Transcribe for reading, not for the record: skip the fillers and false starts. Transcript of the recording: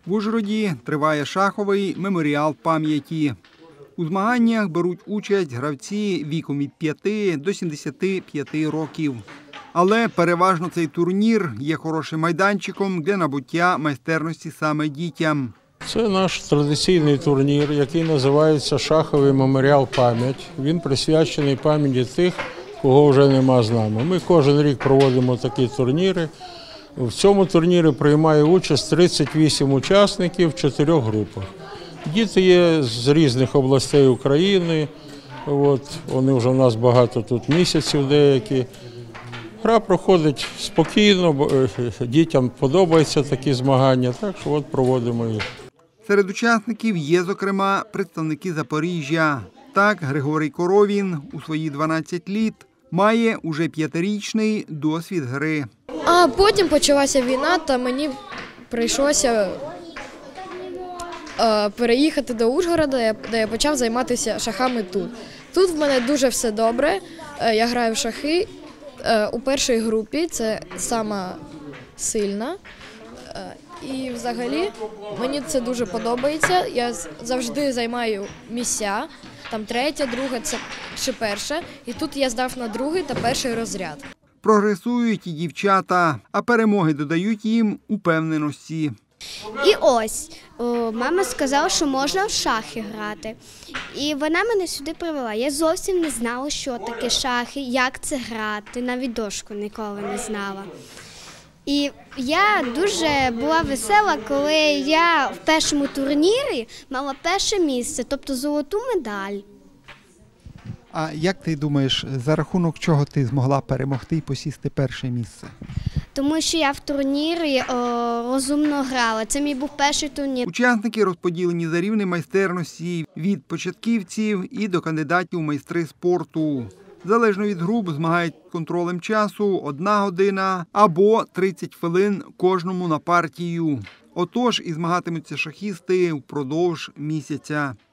В Ужгороді триває шаховий меморіал пам'яті. У змаганнях беруть участь гравці віком від 5 до 75 років. Але переважно цей турнір є хорошим майданчиком для набуття майстерності саме дітям. Це наш традиційний турнір, який називається «Шаховий меморіал пам'ять». Він присвячений пам'яті тих, кого вже нема з нами. Ми кожен рік проводимо такі турніри. В цьому турнірі приймає участь 38 учасників в 4 групах. Діти є з різних областей України. Вони вже в нас багато тут місяців деякі. Гра проходить спокійно, дітям подобаються такі змагання, так що проводимо їх. Серед учасників є, зокрема, представники Запоріжжя. Так, Григорій Коровін у свої 12 літ має уже 5-річний досвід гри. А потім почалася війна, та мені прийшлося переїхати до Ужгорода, де я почав займатися шахами тут. Тут в мене дуже все добре, я граю в шахи у першій групі, це сама сильна. І взагалі мені це дуже подобається, я завжди займаю місця, там 3, 2 чи 1, і тут я здав на 2 та 1 розряд. Прогресують і дівчата, а перемоги додають їм упевненості. І ось, мама сказала, що можна в шахи грати. І вона мене сюди привела. Я зовсім не знала, що таке шахи, як це грати, навіть дошку ніколи не знала. І я дуже була весела, коли я в першому турнірі мала 1 місце, тобто золоту медаль. А як ти думаєш, за рахунок чого ти змогла перемогти і посісти 1 місце? Тому що я в турнірі розумно грала. Це мій був перший турнір. Учасники розподілені за рівнем майстерності від початківців і до кандидатів у майстри спорту. Залежно від груп змагають контролем часу 1 година або 30 хвилин кожному на партію. Отож і змагатимуться шахісти впродовж місяця.